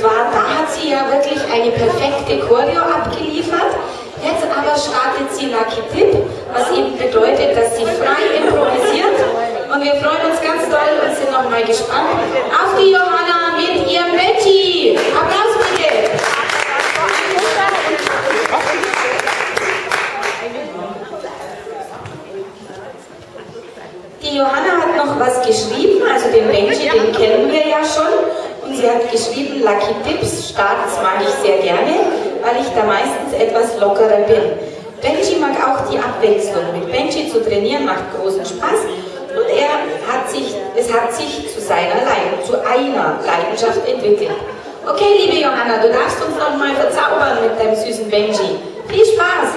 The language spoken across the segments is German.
zwar, da hat sie ja wirklich eine perfekte Choreo abgeliefert. Jetzt aber startet sie Lucky Dip, was eben bedeutet, dass sie frei improvisiert. Und wir freuen uns ganz doll und sind noch mal gespannt auf die Johanna mit ihrem Benji. Applaus bitte! Die Johanna hat noch was geschrieben, also den Benji, den kennen wir ja schon. Und sie hat geschrieben, Lucky Dips, Starts mag ich sehr gerne, weil ich da meistens etwas lockerer bin. Benji mag auch die Abwechslung. Mit Benji zu trainieren macht großen Spaß und es hat sich zu einer Leidenschaft entwickelt. Okay, liebe Johanna, du darfst uns noch mal verzaubern mit deinem süßen Benji. Viel Spaß!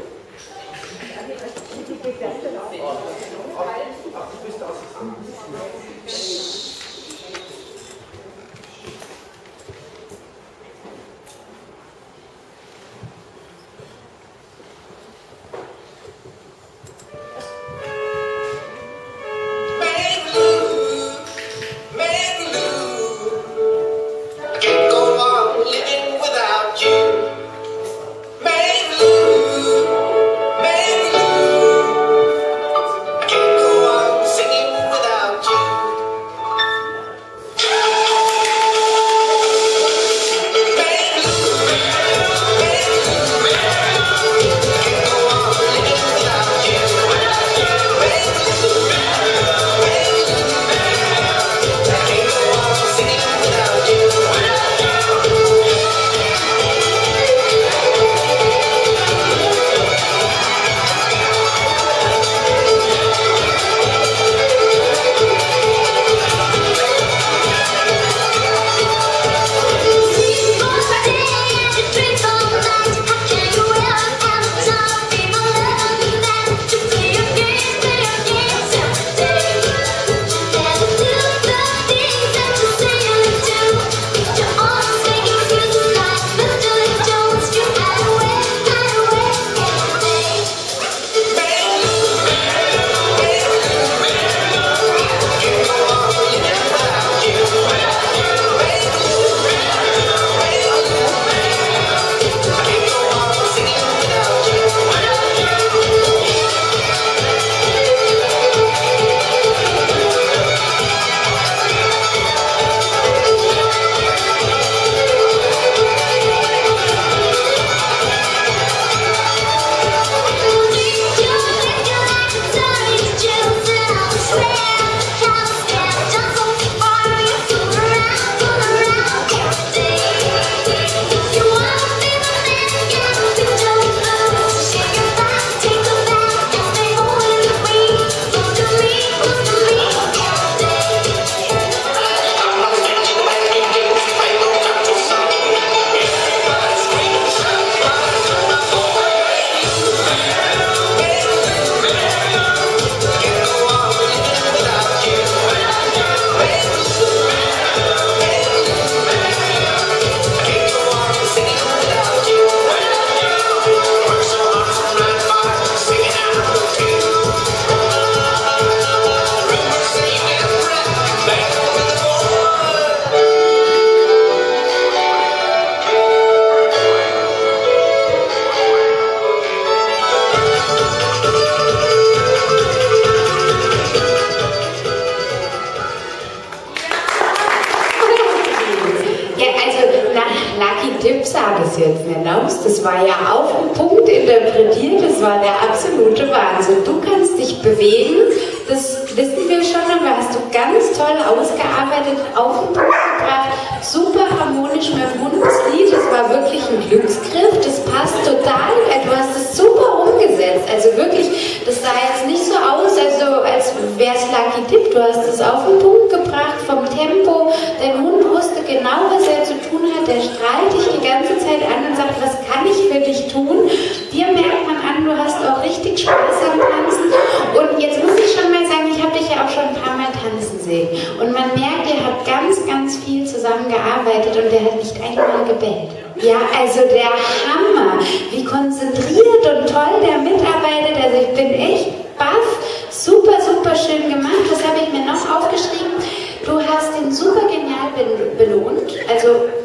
Das war ja auf den Punkt interpretiert, das war der absolute Wahnsinn. Du kannst dich bewegen, das wissen wir schon, aber hast du ganz toll ausgearbeitet, auf den Punkt gebracht, super harmonisch mit dem Hundeslied, das war wirklich ein Glücksgriff, das passt total, du hast es super umgesetzt, also wirklich, das sah jetzt nicht so aus, als wäre es Lucky Dip, du hast es auf den Punkt gebracht, vom Tempo, dein Hund wusste genau, was er zu tun hat, der strahlt dich die ganze Zeit an und sagt, was kann ich für dich tun? Dir merkt man an, du hast auch richtig Spaß am Tanzen. Und jetzt muss ich schon mal sagen, ich habe dich ja auch schon ein paar Mal tanzen sehen. Und man merkt, ihr habt ganz, ganz viel zusammengearbeitet und der hat nicht einmal gebellt. Ja, also der Hammer, wie konzentriert und toll der mitarbeitet. Also ich bin echt baff, super, super schön gemacht. Was habe ich mir noch aufgeschrieben? Du hast ihn super genial belohnt, also immer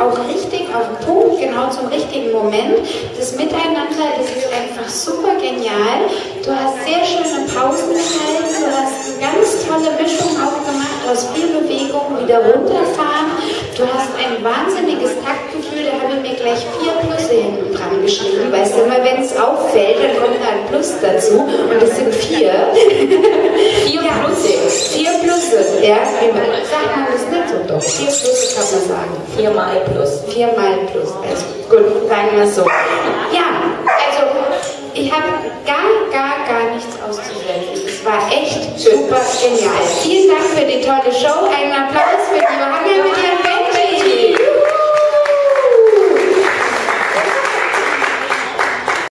auch richtig auf den Punkt, genau zum richtigen Moment. Das Miteinander, das ist einfach super genial. Du hast sehr schöne Pausen gehalten, du hast eine ganz tolle Mischung auch gemacht aus viel Bewegung, wieder runterfahren. Du hast ein wahnsinniges Taktgefühl, da habe ich mir gleich 4 Plusse hinten dran geschrieben. Weißt du, immer wenn es auffällt, dann kommt da ein Plus dazu und es sind 4. 4 Plusse. 4 Plusse, ja. Sag mal, das ist nicht so doof. 4 Plusse kann man sagen. 4 mal Plus. 4 mal Plus. Also gut, sagen wir es so. Ja, also ich habe gar nichts auszusetzen. Es war echt super genial. Vielen Dank für die tolle Show. Einen Applaus für die Johanna.